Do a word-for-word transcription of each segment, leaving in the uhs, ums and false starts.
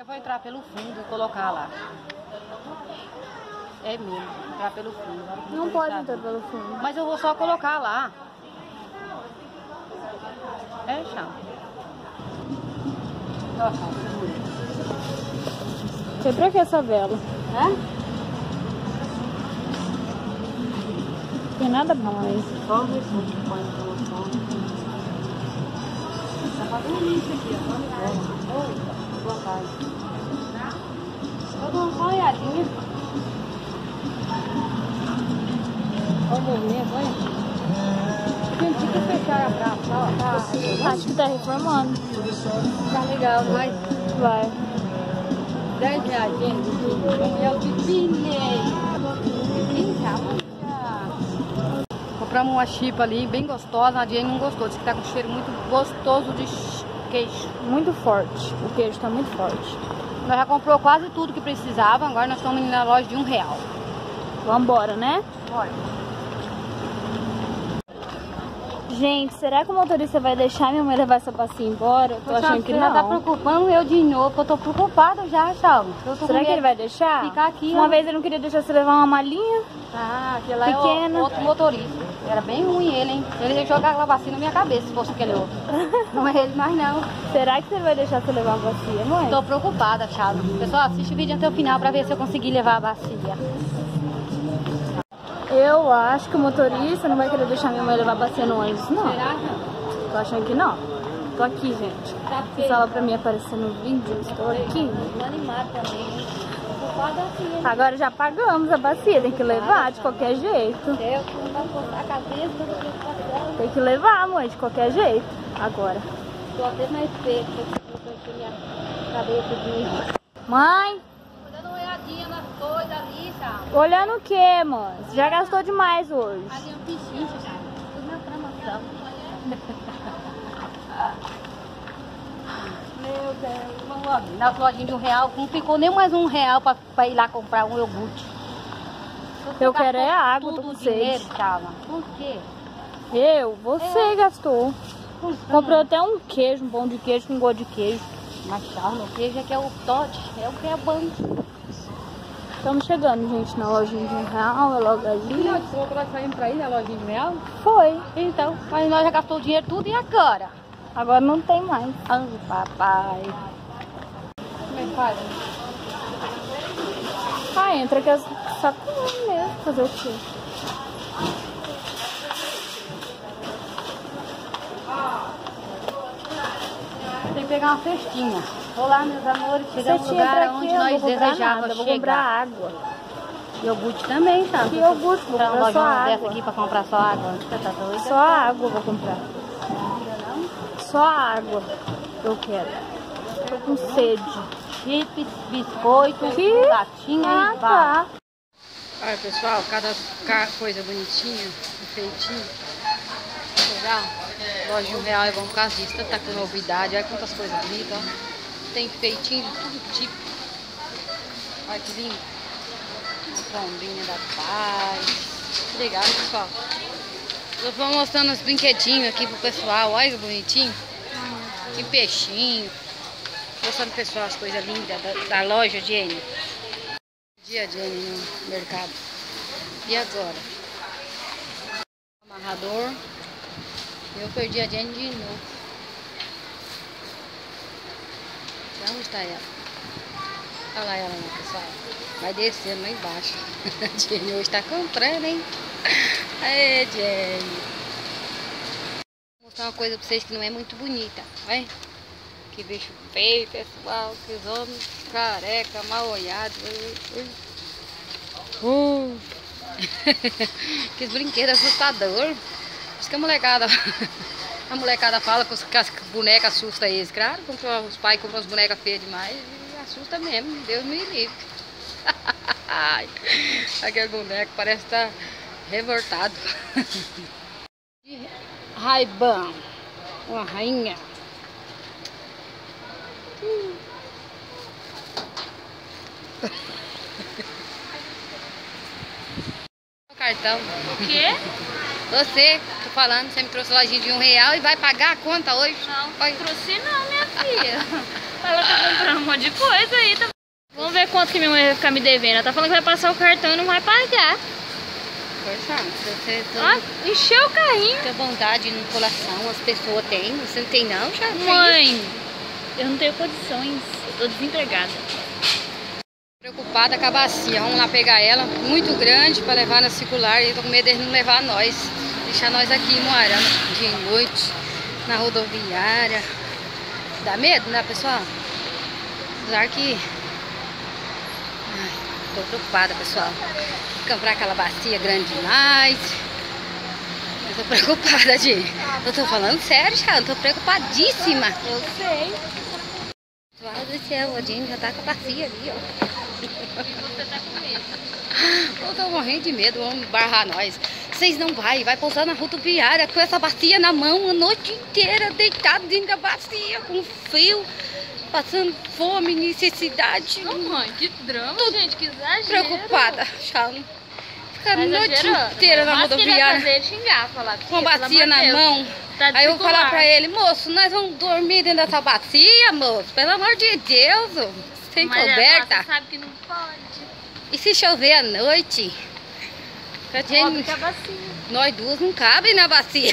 vou entrar pelo fundo e colocar lá. É mesmo, entrar pelo fundo. Não pode entrar pelo fundo. Mas eu vou só colocar lá. É, chão. Sei pra que essa vela? Hã? Tem nada bom aí. Só ver se eu põe no telefone. Tá fazendo isso aqui, ó. Oi, boa tarde. Eu dou uma olhadinha. Olha o movimento, olha. Gente, fica fechar a praça, ó. Tá, Acho que tá reformando. tá legal, mas Vai. dez reais, gente. É o pepinei. Compramos uma chipa ali, bem gostosa. A Jane não gostou, disse que tá com cheiro muito gostoso de queijo. Muito forte. O queijo tá muito forte. Nós já comprou quase tudo que precisava. Agora nós estamos indo na loja de um real. Vambora, né? Olha. Gente, será que o motorista vai deixar minha mãe levar essa bacia embora? Eu tô Poxa, achando que você não. já tá preocupando eu de novo, que eu tô preocupada já, sabe? Eu tô Será com que ele medo vai deixar? de ficar aqui. Uma ó. vez ele não queria deixar você levar uma malinha. Ah, aquele lá Pequena. é o, outro motorista. Era bem ruim ele, hein? Ele ia jogar aquela bacia na minha cabeça se fosse aquele outro. Não é ele mais não. Será que ele vai deixar você levar uma bacia, mãe? Tô preocupada, Thiago. Pessoal, assiste o vídeo até o final pra ver se eu conseguir levar a bacia. Eu acho que o motorista não vai querer deixar minha mãe levar a bacia no ônibus, não. Será que? Tô achando que não. Tô aqui, gente. Tá Você fala pra mim aparecer no vídeo, estou aqui. Tô animada também. Preocupada assim. Agora já pagamos a bacia, tem que levar de qualquer jeito. Eu que não vai cortar a cabeça da preocupação. Tem que levar, mãe, de qualquer jeito. Agora. Tô até mais espelho, porque eu tô minha cabeça de... Mãe, Tô dando uma olhadinha nas coisas ali, sabe? olhando o que, mãe? Você já gastou demais hoje. Ali é um pichincho, sabe? Tudo na promoção. Meu Deus, vamos lá. Nas lojinhas de um real, não ficou nem mais um real pra, pra ir lá comprar um iogurte. Você Eu quero é gastou água, tudo tô com o dinheiro, sede. tava. Por quê? Eu? Você É. gastou. Por Comprou até um queijo, um pão de queijo com gosto de queijo. Mas Charles, o queijo é que é o Todd, é o que é bom. Estamos chegando, gente, na lojinha de um real, é logo ali. Não, você falou que nós saímos pra ir na lojinha de um real? Foi. Então, mas nós já gastou o dinheiro tudo e agora? Agora não tem mais. Ah, papai. Como é que faz? Ah, entra com as sacolas mesmo, fazer o quê? Tem que pegar uma cestinha. Olá, meus amores, chegamos no Cestinha lugar pra quê? onde Eu nós vou comprar desejávamos nada, vou chegar. comprar água. Iogurte também, tá? Que iogurte? Vou Tá uma comprar só lojinha água. dessa aqui pra comprar só água. Você tá doida? Só água eu vou comprar. Só água eu quero. Tô com sede. Chips, biscoito, Que? latinha Ah, e vá. tá. Olha, pessoal, cada ca- coisa bonitinha, feitinho. Legal. Loja de um real é bom por causa disso. Tanta novidade. Olha quantas coisas bonitas, ó. Tem feitinho de todo tipo. Olha que lindo. Uma trombinha da paz. Que legal, pessoal. Eu vou mostrando os brinquedinhos aqui pro pessoal. Olha que bonitinho. Que peixinho. Mostrando pro pessoal as coisas lindas da, da loja de N. Dia de N no mercado. E agora? Amarrador. Eu perdi a Jenny de novo. Onde está ela? Olha lá ela, né, pessoal? Vai descendo lá embaixo. A Jenny hoje está comprando, hein? Aê, Jenny. Vou mostrar uma coisa pra vocês que não é muito bonita. Olha. Que bicho feio, pessoal. Que os homens careca, mal olhados. Uh. Que brinquedo assustador. Acho que a molecada, a molecada fala que as bonecas assustam eles. Claro, os pais compram as bonecas feias demais e assusta mesmo. Deus me livre. Aquele boneco parece estar revoltado. Ray-Ban, uma rainha. Hum. Cartão. O quê? Você, tô falando, você me trouxe lojinha de um real e vai pagar a conta hoje? Não, Vai. trouxe não, minha filha. Ela tá comprando um monte de coisa aí. Tá... Vamos ver quanto que minha mãe vai ficar me devendo. Ela tá falando que vai passar o cartão e não vai pagar. Pois é, se você Ah, encheu o carrinho. tem vontade no coração, as pessoas têm, você não tem não, já tem. Mãe, eu não tenho condições. Eu tô desempregada. Preocupada com a bacia, vamos lá pegar ela, muito grande para levar na circular. E eu tô com medo de não levar nós, deixar nós aqui em Moarama, dia e noite, na rodoviária. Dá medo, né, pessoal? Apesar que... Ai, tô preocupada, pessoal. Comprar aquela bacia grande demais. Eu tô preocupada, de... Eu tô falando sério, já, eu tô preocupadíssima. Eu sei. Pessoal do céu, a Jenny já tá com a bacia ali, ó. Você tá com medo. Eu tô morrendo de medo, vamos barrar nós. Vocês não vai, vai pousar na rodoviária com essa bacia na mão a noite inteira, deitado dentro da bacia, com frio, passando fome, necessidade. Não, mãe, que drama, Tô gente, que exagero. Preocupada, Charles. Ficar a Tá noite exagerando. inteira na Mas que ele vai rodoviária, fazer ele xingar, falar, com a bacia na Deus, mão. tá Aí eu vou falar desigual. pra ele, moço, nós vamos dormir dentro dessa bacia, moço, pelo amor de Deus, sem Mas ela coberta. fala, você sabe que não pode. E se chover à noite? A gente, Óbvio que é bacia. nós duas não cabem na bacia.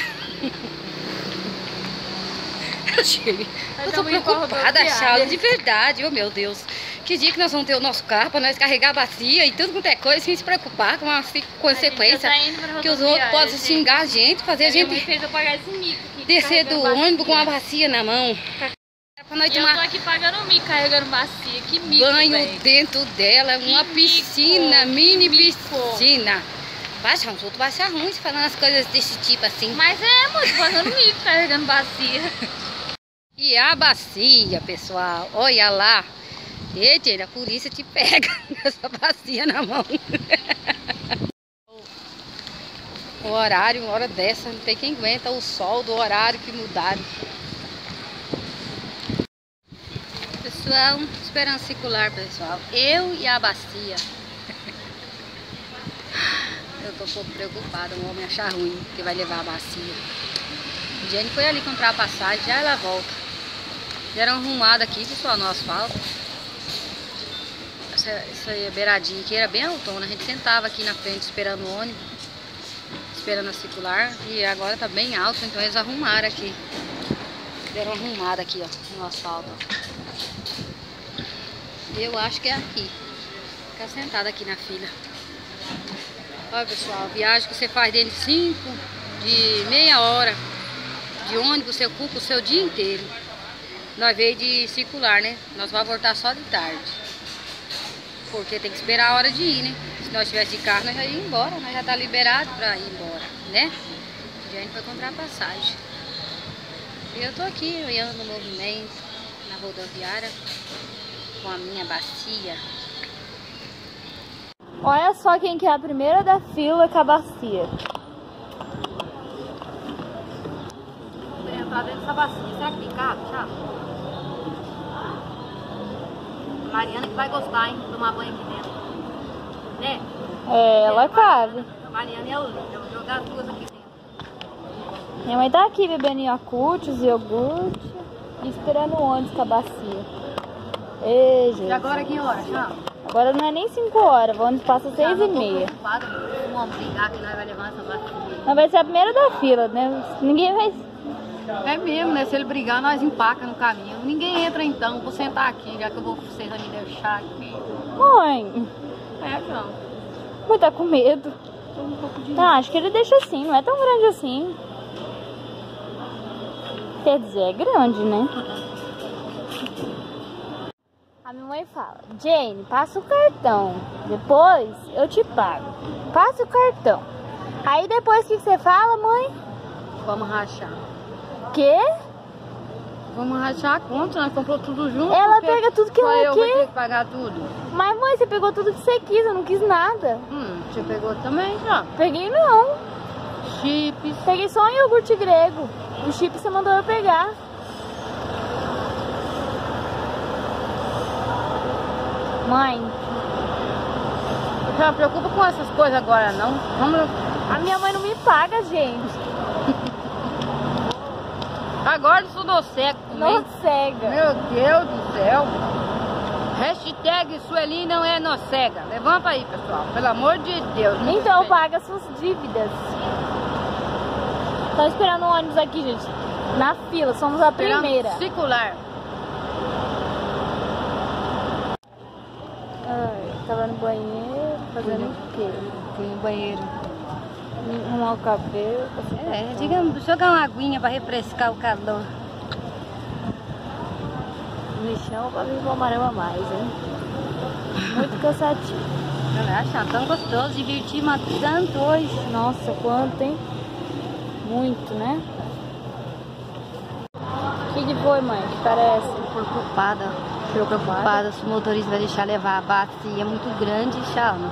Eu tô preocupada, Charles, de verdade, oh meu Deus. Que dia que nós vamos ter o nosso carro pra nós carregar a bacia e tudo quanto é coisa sem se preocupar com uma consequência que os outros podem xingar a gente, fazer a gente fez eu pagar esse mico aqui, descer do ônibus com a bacia na mão. É pra nós E eu tô tomar aqui pagando mico, carregando bacia. Que mico, banho véio. dentro dela, uma mico, piscina, que mini mico. piscina. Baixa, os outros vai achar ruim se falando as coisas desse tipo assim. Mas é, mano, tô pagando mico, carregando bacia. E a bacia, pessoal, olha lá. Eita, a polícia te pega com essa bacia na mão. O horário, uma hora dessa, não tem quem aguenta o sol do horário que mudaram. Pessoal, esperando circular, pessoal. Eu e a bacia. Eu tô um pouco preocupada, o homem achar ruim que vai levar a bacia. A Jenny foi ali comprar a passagem, já ela volta. Deram arrumada aqui, pessoal, no asfalto. Essa, essa aí, a beiradinha aqui era bem autona. A gente sentava aqui na frente esperando o ônibus, esperando a circular. E agora tá bem alto, então eles arrumaram aqui. Deram arrumada aqui, ó, no asfalto. Eu acho que é aqui. Ficar sentada aqui na fila. Olha, pessoal, viagem que você faz dentro de cinco, de meia hora de ônibus, você ocupa o seu dia inteiro. Nós veio de circular, né? Nós vamos voltar só de tarde. Porque tem que esperar a hora de ir, né? Se nós estivéssemos de carro, nós já ia embora. Nós já tá liberado pra ir embora, né? A gente foi comprar passagem. E eu tô aqui olhando o movimento na rodoviária com a minha bacia. Olha só quem que é a primeira da fila com a bacia. Vou entrar dentro dessa bacia. Será que tem carro? Tchau. Mariana que vai gostar, hein? Tomar banho aqui dentro. Né? É, ela cabe. A Mariana é o lindo. Eu vou jogar as duas aqui dentro. Minha mãe tá aqui bebendo Yakult, iogurte e esperando o ônibus com a bacia. Ei, gente. E agora que hora, Tchau? Agora não é nem cinco horas, o ônibus passa seis e meia. Vamos brigar que nós vai levar essa bacia. Mas vai ser a primeira da fila, né? Ninguém vai... É mesmo, né? Se ele brigar, nós empaca no caminho. Ninguém entra então. Vou sentar aqui, já que eu vou vocês me deixar aqui. Mãe, É, não. mãe tá com medo. Tô um pouco de... Ah, acho que ele deixa assim, não é tão grande assim. Quer dizer, é grande, né? A minha mãe fala, Jane, passa o cartão. Depois eu te pago. Passa o cartão. Aí depois o que você fala, mãe? Vamos rachar. Quê? Vamos rachar a conta, nós comprou tudo junto. Ela pega tudo que só ela eu vou quer. ter que pagar tudo. Mas mãe, você pegou tudo que você quis, eu não quis nada. Hum, você pegou também já? Peguei não. Chips. Peguei só um iogurte grego. O chip você mandou eu pegar. Mãe, Não se preocupa com essas coisas agora, não. Vamos... a minha mãe não me paga, gente. Agora isso dou cego também. Não cega. Meu Deus do céu. Hashtag Sueli não é nocega. Levanta aí, pessoal. Pelo amor de Deus. Então paga suas dívidas. Tô esperando o ônibus aqui, gente. Na fila, somos a primeira. Circular. Ai, tava no banheiro, fazendo o quê? Fui no banheiro. Arrumar o cabelo. É, digamos, jogar uma aguinha pra refrescar o calor. Me chama pra vir pra Marama mais, hein? Muito cansativo. Eu acho tão gostoso, divertimos tanto hoje. Nossa, quanto, hein? Muito, né? O que, que foi, mãe? Que parece? Preocupada. Preocupada se o motorista vai deixar levar a bacia muito grande, chama.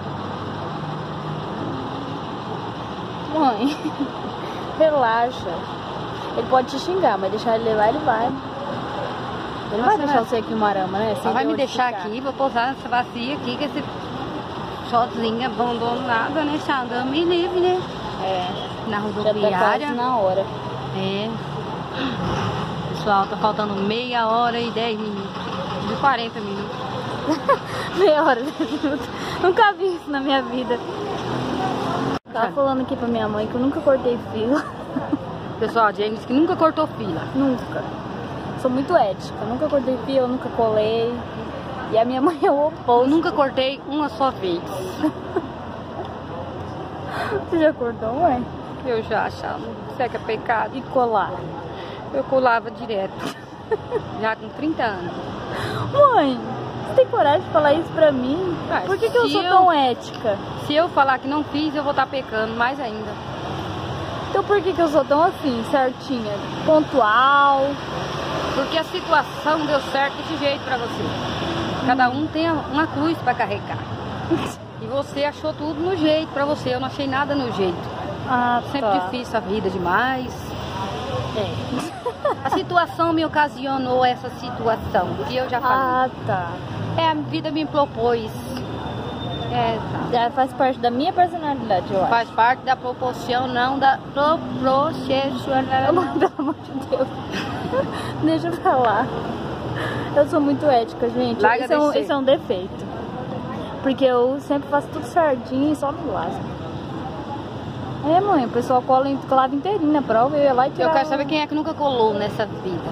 Mãe, relaxa. Ele pode te xingar, mas deixar ele levar, ele vai. Ele não vai deixar você aqui em Marama, né? Ela vai me deixar aqui, vou pousar nessa bacia aqui, que esse sozinha, abandonada, né? Xandão me livre, né? É. Na Já rodoviária. tá quase na hora. É. Pessoal, tá faltando meia hora e dez minutos. De quarenta minutos. Meia hora, dez minutos. Nunca vi isso na minha vida. Tava falando aqui pra minha mãe que eu nunca cortei fila. Pessoal, a Jane disse que nunca cortou fila. Nunca. Sou muito ética. Nunca cortei fila, nunca colei. E a minha mãe é o oposto. Nunca cortei uma só vez. Você já cortou, mãe? Eu já achava. Isso é que é pecado. E colar? Eu colava direto. Já com trinta anos. Mãe, você tem coragem de falar isso pra mim? Ah, Por que, que eu se sou eu- tão ética? Se eu falar que não fiz, eu vou estar pecando mais ainda. Então por que, que eu sou tão assim, certinha? Pontual? Porque a situação deu certo desse jeito pra você. Cada um tem uma cruz pra carregar. E você achou tudo no jeito pra você. Eu não achei nada no jeito. Ah, Sempre tá. difícil a vida demais. É. A situação me ocasionou essa situação. Que eu já falei. Ah, tá. É, a vida me propôs. É, tá. Já faz parte da minha personalidade, eu acho. Faz parte da proporção, não da proporcionalidade. Pelo amor de Deus. Deixa eu falar. Eu sou muito ética, gente. Larga Isso é, um, descer. isso é um defeito. Porque eu sempre faço tudo certinho e só me lasco. É, mãe, o pessoal cola em colava inteirinho na prova e eu ia lá e Eu tirava. quero saber quem é que nunca colou nessa vida.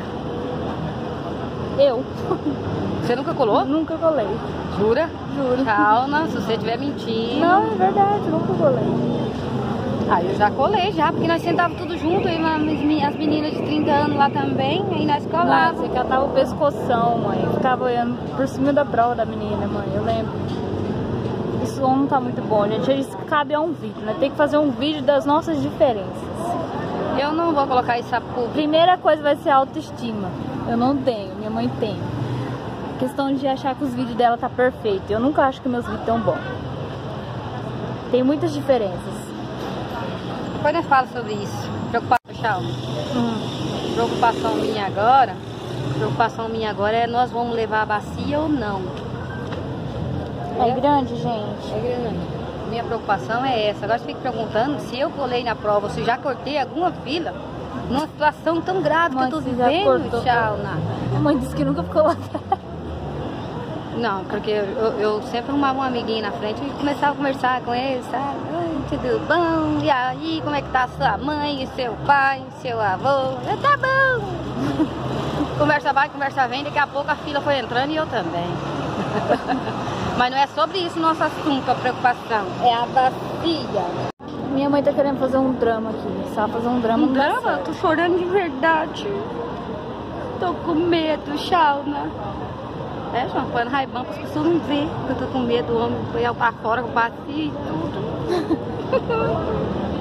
Eu. Você nunca colou? Nunca colei. Jura? Juro. Calma, se você estiver mentindo. Não, é verdade, nunca colei. Ah, eu já colei já, porque nós sentávamos tudo junto, e as meninas de trinta anos lá também, aí nós Não, colávamos. você catava o pescoção, mãe. Ficava olhando por cima da prova da menina, mãe. Eu lembro. Isso não tá muito bom, gente. Isso cabe a um vídeo, né? Tem que fazer um vídeo das nossas diferenças. Eu não vou colocar isso a público. Primeira coisa vai ser a autoestima. Eu não tenho, minha mãe tem. Questão de achar que os vídeos dela tá perfeito. Eu nunca acho que meus vídeos tão bons. Tem muitas diferenças. Depois nós falamos sobre isso. Preocupação. Hum. Preocupação minha agora. Preocupação minha agora é nós vamos levar a bacia ou não. É grande, gente. É grande. Minha preocupação é essa. Agora você fica perguntando se eu colei na prova, se eu já cortei alguma fila, numa situação tão grave Mãe, que eu tô você já vivendo, cortou. tchau, Ná. A mãe disse que nunca ficou lá atrás. Não, porque eu, eu sempre arrumava um amiguinho na frente e começava a conversar com ele, sabe? Oi, tudo bom? E aí, como é que tá sua mãe, seu pai, seu avô? Eu, tá bom! Conversa vai, conversa vem, daqui a pouco a fila foi entrando e eu também. Mas não é sobre isso o nosso assunto, a preocupação. É a bacia. Minha mãe tá querendo fazer um drama aqui. Se ela fazer um drama, Um não dá drama? Eu certo. tô chorando de verdade. Tô com medo, Shauna. É, João, põe no raibão para as pessoas não verem que eu tô com medo do homem foi ao pra fora, com bacia e tudo.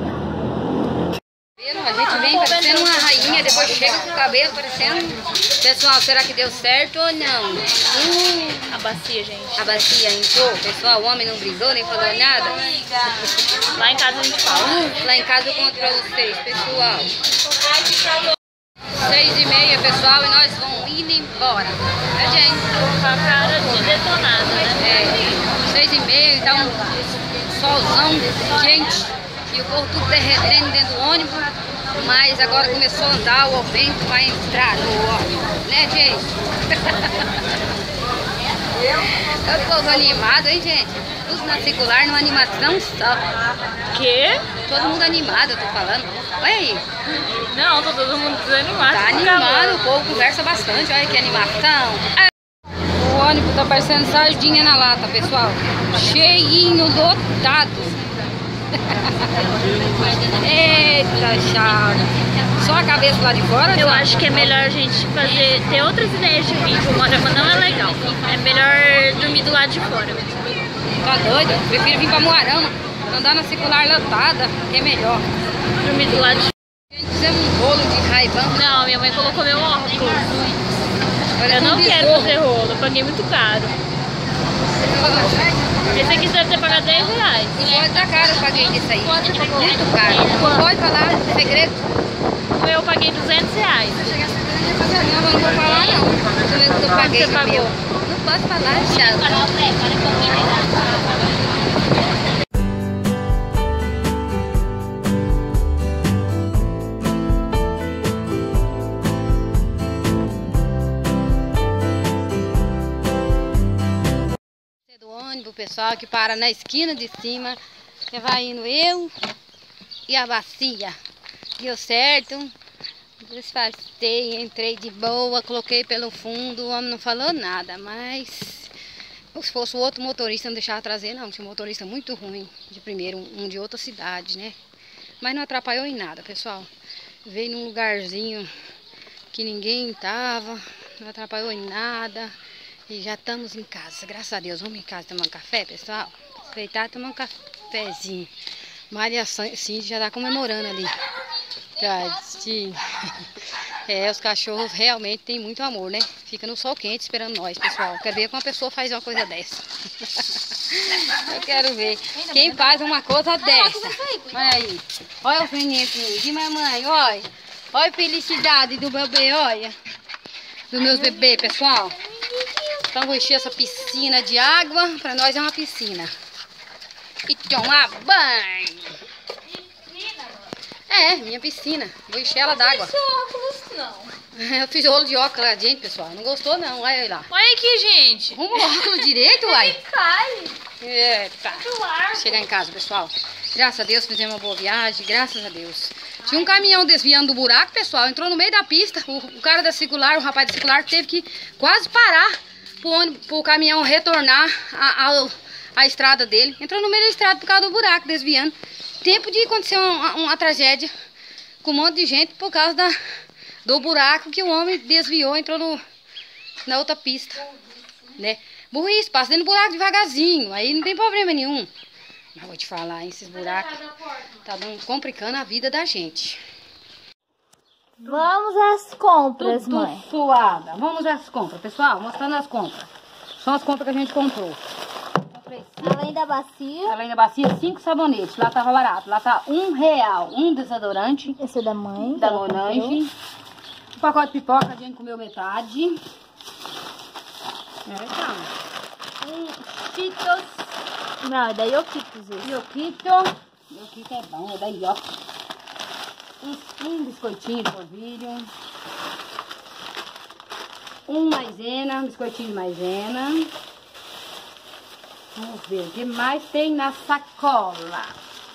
A gente vem parecendo uma rainha, depois chega com o cabelo parecendo... Pessoal, será que deu certo ou não? Uh, A bacia, gente. a bacia entrou, pessoal, o homem não brigou, nem falou nada. Lá em casa a gente fala. Lá em casa eu conto pra vocês, pessoal. Seis e meia, pessoal, e nós vamos indo embora. É, gente? Com a cara de detonada, né? É, seis e meia, tá um solzão quente e o povo tudo derretendo dentro do ônibus. Mas agora começou a andar, o vento vai entrar no óleo, né, gente? É o povo animado, hein, gente? Tudo na circular, numa animação só. Quê? Todo mundo animado, eu tô falando. Olha aí. Não, tô todo mundo desanimado. Tá animado, o povo conversa bastante, olha que animação. O ônibus tá parecendo sardinha na lata, pessoal. Cheinho, lotado. Eita, chara. Só a cabeça lá de fora? Eu só? acho que é melhor a gente fazer, ter outras ideias de vídeo. O Moarama não é legal. É melhor dormir do lado de fora. Tá doido? Eu prefiro vir pra Moarama, andar na circular lotada, que é melhor. Dormir do lado de fora. A gente fizemos um bolo de raibão. Não, minha mãe colocou meu óculos. Parece Eu não um quero besouro. fazer rolo, eu paguei muito caro. Esse aqui deve ter pagado dez reais. Pode dar caro, eu paguei disso aí. Muito caro. Não pode falar segredo. Eu paguei duzentos reais. Não, eu não vou falar não. Eu, eu paguei Você o pagou? meu. Não posso falar, Thiago. Do ônibus, pessoal que para na esquina de cima, que vai indo eu e a bacia. Deu certo, disfarcei, entrei de boa, coloquei pelo fundo, o homem não falou nada, mas se fosse o outro motorista não deixava trazer não, tinha um motorista muito ruim, de primeiro, um de outra cidade, né? Mas não atrapalhou em nada, pessoal. Veio num lugarzinho que ninguém tava, não atrapalhou em nada. E já estamos em casa, graças a Deus. Vamos em casa tomar um café, pessoal? Aproveitar e tomar um cafezinho. Maria Cindy já tá comemorando ali. Tadinho. É, os cachorros realmente têm muito amor, né? Fica no sol quente esperando nós, pessoal. Quero ver como uma pessoa faz uma coisa dessa. Eu quero ver quem faz uma coisa dessa. Olha aí. Olha o feninho de mamãe, olha. Olha a felicidade do bebê, olha. Dos meus bebês, pessoal. Então vou encher essa piscina de água. Pra nós é uma piscina. E tomar banho. É, minha piscina. Vou encher ela d'água. Eu fiz rolo de óculos lá, gente, pessoal. Não gostou não, olha aí lá. Olha aqui, gente. Arruma o óculos direito, uai. Cai. Eita. Chegar em casa, pessoal. Graças a Deus fizemos uma boa viagem, graças a Deus. Tinha um caminhão desviando do buraco, pessoal. Entrou no meio da pista. O, o cara da circular, o rapaz da circular, teve que quase parar pro, ônibus, pro caminhão retornar a, a, a estrada dele. Entrou no meio da estrada por causa do buraco, desviando. Tempo de acontecer uma, uma tragédia com um monte de gente por causa da, do buraco que o homem desviou, entrou no, na outra pista, né? Burrice, passa dentro do buraco devagarzinho, aí não tem problema nenhum. Mas vou te falar, hein, esses buracos tá dando, complicando a vida da gente. Vamos às compras, Tudo mãe. suada. Vamos às compras, pessoal, mostrando as compras. São as compras que a gente comprou. Além da bacia. Além da bacia, cinco sabonetes. Lá tava barato. Lá tá um real. Um desodorante. Esse é da mãe. Da Monange. Um pacote de pipoca, a gente comeu metade. É, tá. Um Cheetos. Não, é da Yokitos esse. Yokito. Yokito é bom, é da Yok. Um, um biscoitinho de polvilho. Um maisena, um biscoitinho de maisena. Vamos ver o que mais tem na sacola.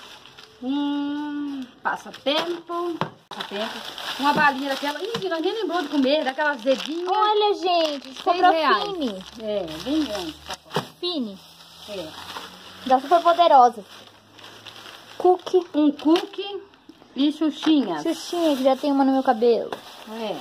Um passatempo. Passatempo. Uma balinha daquela. Ih, nós nem lembrou de comer, daquela azedinha. Olha, gente, Seis comprou reais. Fini. É, bem grande. Fini. É. Da Super Poderosa. Cookie. Um cookie e xuxinhas. Xuxinha, que já tem uma no meu cabelo. É.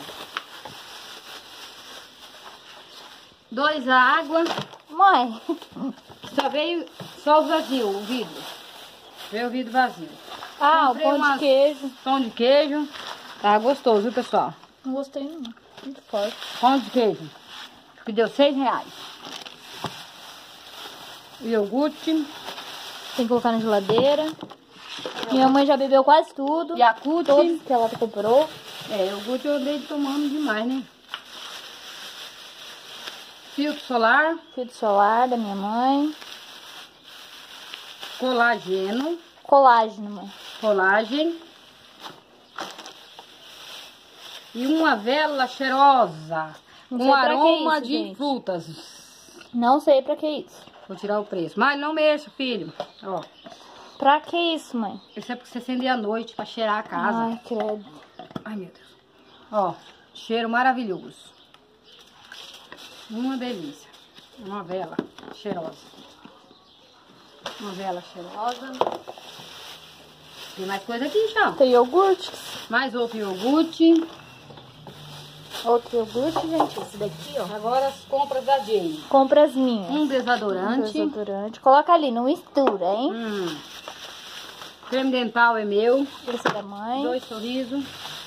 Dois água. Mãe. Só veio só o vazio, o vidro. Veio o vidro vazio. Ah, Comprei o pão umas- de queijo. Pão de queijo. Tá gostoso, viu, pessoal? Não gostei não. Muito forte. Pão de queijo. Que deu seis reais. Iogurte. Tem que colocar na geladeira. Minha mãe já bebeu quase tudo. Yakult. Todos que ela comprou. É, iogurte eu andei tomando demais, né? Filtro solar. Filtro solar da minha mãe. Colageno. Colágeno, mãe. Colagem. E uma vela cheirosa. Não Com sei pra que aroma isso, de gente. frutas. Não sei pra que isso. Vou tirar o preço. Mas não mexa, filho. Ó. Pra que isso, mãe? Isso é porque você acender à noite pra cheirar a casa. Ai, credo. Ai, meu Deus. Ó, cheiro maravilhoso. Uma delícia. Uma vela cheirosa. Uma vela cheirosa. Tem mais coisa aqui, Chão. Tem iogurte. Mais outro iogurte. Outro iogurte, gente. Esse daqui, ó. Agora as compras da Jane. Compras minhas. Um desodorante. Desodorante. Coloca ali, não mistura, hein? Hum. Creme dental é meu. Esse é da mãe. Dois sorrisos.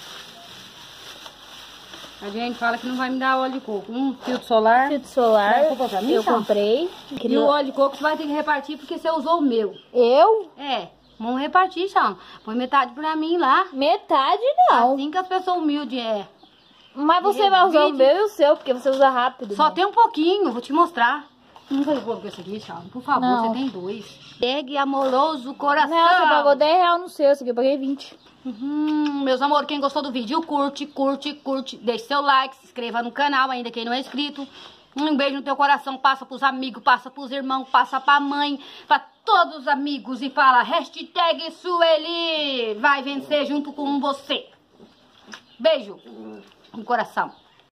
A gente fala que não vai me dar óleo de coco. Um filtro solar. Filtro solar. Vai comprar pra mim, Eu Chão? comprei. E o óleo de coco você vai ter que repartir porque você usou o meu. Eu? É, vamos repartir, Chão. Põe metade pra mim lá. Metade não. Assim que as pessoas humildes é. Mas você vai usar o Divide. meu e o seu, porque você usa rápido. Só mãe. tem um pouquinho, vou te mostrar. Não faz bolo com esse aqui, Chão. Por favor, Não. você tem dois. Pegue amoroso coração. Não, você pagou dez reais no seu, esse aqui eu paguei vinte. Uhum, meus amores, quem gostou do vídeo, curte, curte, curte. Deixe seu like, se inscreva no canal, ainda quem não é inscrito. Um beijo no teu coração, passa pros amigos, passa pros irmãos, passa pra mãe, pra todos os amigos e fala hashtag Sueli vai vencer junto com você. Beijo no coração.